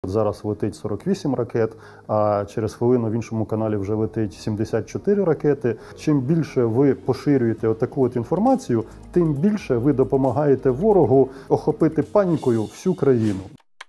Зараз летить 48 ракет, а через хвилину в іншому каналі вже летить 74 ракети. Чим більше ви поширюєте отаку от інформацію, тим більше ви допомагаєте ворогу охопити панікою всю країну.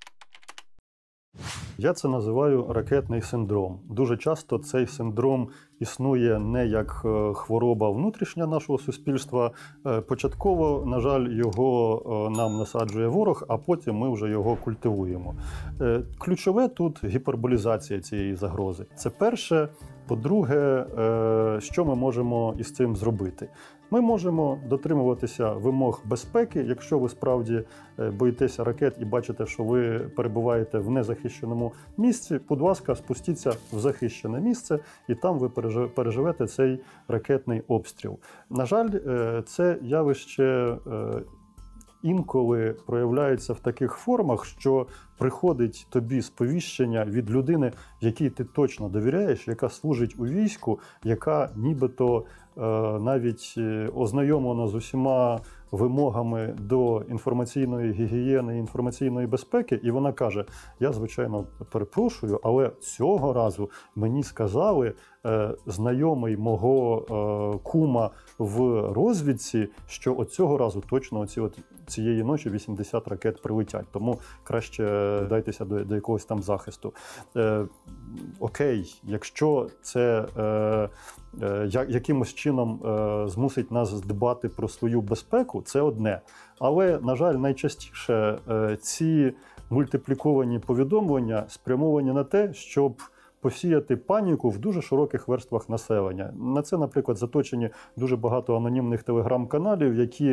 Я це називаю ракетний синдром. Дуже часто цей синдром існує не як хвороба внутрішня нашого суспільства. Початково, на жаль, його нам насаджує ворог, а потім ми вже його культивуємо. Ключове тут гіперболізація цієї загрози. Це перше. По-друге, що ми можемо із цим зробити? Ми можемо дотримуватися вимог безпеки. Якщо ви справді боїтеся ракет і бачите, що ви перебуваєте в незахищеному місці, будь ласка, спустіться в захищене місце, і там ви переживете цей ракетний обстріл. На жаль, це явище інколи проявляється в таких формах, що приходить тобі сповіщення від людини, якій ти точно довіряєш, яка служить у війську, яка нібито навіть ознайомлена з усіма вимогами до інформаційної гігієни, інформаційної безпеки, і вона каже: я, звичайно, перепрошую, але цього разу мені сказали знайомий мого кума в розвідці, що от цього разу точно цієї ночі 80 ракет прилетять, тому краще дайтеся до якогось там захисту. Окей, якщо це якимось чином змусить нас дбати про свою безпеку, це одне. Але, на жаль, найчастіше ці мультипліковані повідомлення спрямовані на те, щоб посіяти паніку в дуже широких верствах населення. На це, наприклад, заточені дуже багато анонімних телеграм-каналів, які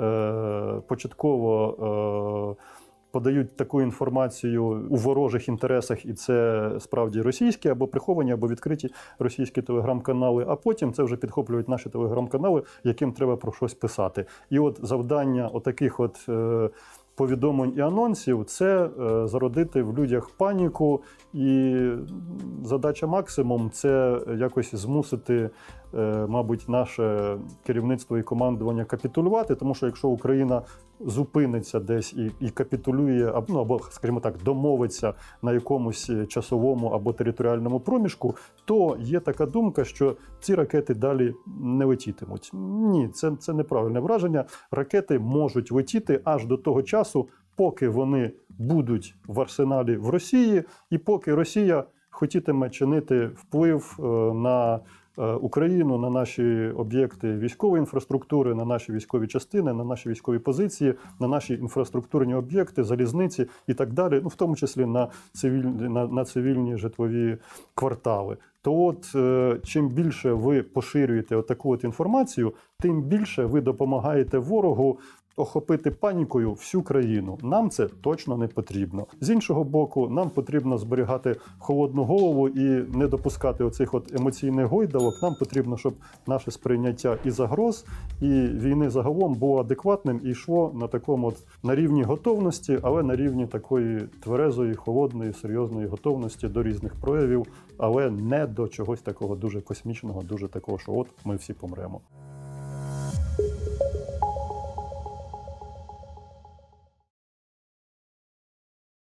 початково подають таку інформацію у ворожих інтересах, і це справді російські або приховані, або відкриті російські телеграм-канали, а потім це вже підхоплюють наші телеграм-канали, яким треба про щось писати. І от завдання отаких от повідомлень і анонсів – це зародити в людях паніку, і задача максимум – це якось змусити, мабуть, наше керівництво і командування капітулювати, тому що якщо Україна зупиниться десь і капітулює, або, скажімо так, домовиться на якомусь часовому або територіальному проміжку, то є така думка, що ці ракети далі не летітимуть. Ні, це неправильне враження. Ракети можуть летіти аж до того часу, поки вони будуть в арсеналі в Росії, і поки Росія хотітиме чинити вплив на Україну, на наші об'єкти військової інфраструктури, на наші військові частини, на наші військові позиції, на наші інфраструктурні об'єкти, залізниці і так далі, в тому числі на цивільні житлові квартали. То от, чим більше ви поширюєте отаку от інформацію, тим більше ви допомагаєте ворогу охопити панікою всю країну. Нам це точно не потрібно. З іншого боку, нам потрібно зберігати холодну голову і не допускати оцих от емоційних гойдалок. Нам потрібно, щоб наше сприйняття і загроз, і війни загалом було адекватним і йшло на такому от, на рівні готовності, але на рівні такої тверезої, холодної, серйозної готовності до різних проявів, але не до чогось такого дуже космічного, дуже такого, що от ми всі помремо.